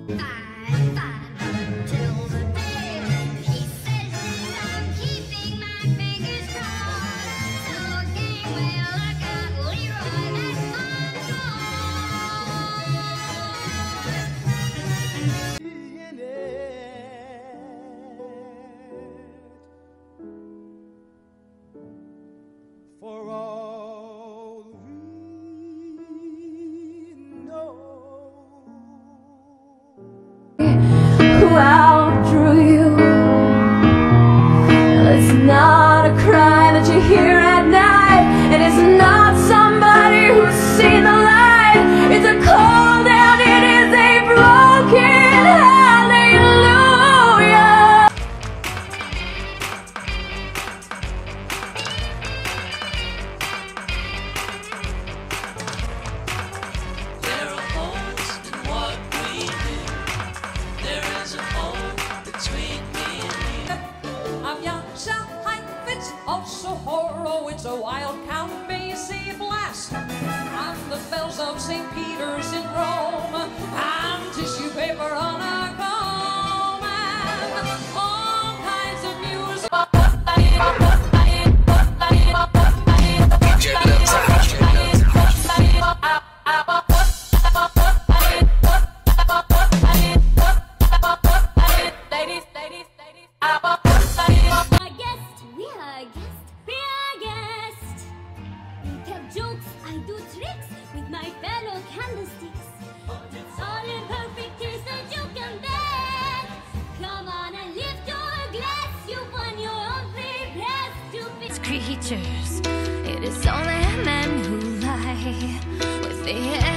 Fine, fine, till the day he says that I'm keeping my fingers crossed. So game will look at Leroy, that's For all we know. Who outdrew you? It's not a cry that you hear at night. It is not somebody who's seen the light. It's a cold and it is a broken hallelujah. There are holes in what we do. There is a hole between me and you. I'm young, Shanghai, it's also horror. It's a wild Count Basie blast. I'm the bells of St. Peter's in Rome. I'm tissue paper on a comb. And all kinds of music. we are guest. We tell jokes, I do tricks with my fellow candlesticks. All in perfect taste that you can bet. Come on and lift your glass. You won your own free pass to be Creatures, it is only men who lie with the